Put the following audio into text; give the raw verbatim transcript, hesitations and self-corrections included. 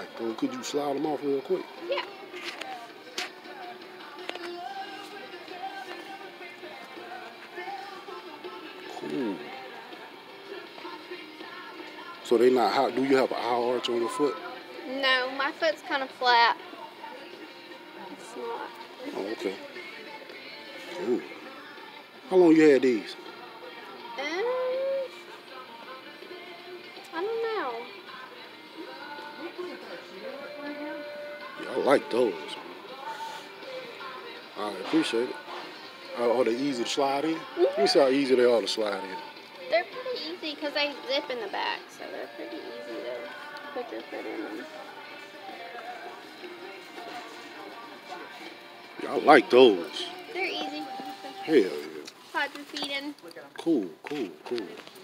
like those. Could you slide them off real quick? Yeah. Cool. So they not hot. Do you have a high arch on your foot? No, my foot's kind of flat. It's not. Oh, okay. Cool. How long you had these? Um, I don't know. Yeah, I like those. I appreciate it. Are, are they easy to slide in? Mm-hmm. Let me see how easy they are to slide in. They're pretty easy because they zip in the back, so they're pretty easy to put your foot in them. Yeah, I like those. They're easy. Hell yeah. Slide your feet in. Cool, cool, cool.